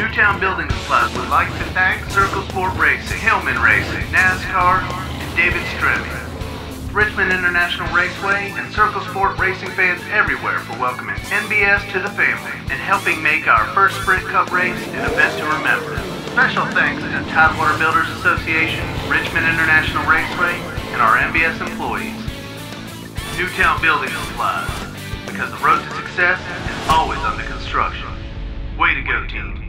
Newtown Building Supplies would like to thank Circle Sport Racing, Hillman Racing, NASCAR, and David Stremme. Richmond International Raceway and Circle Sport racing fans everywhere for welcoming NBS to the family and helping make our first Sprint Cup race an event to remember. Special thanks to Tidewater Builders Association, Richmond International Raceway, and our NBS employees. Newtown Building Supplies, because the road to success is always under construction. Way to go, team.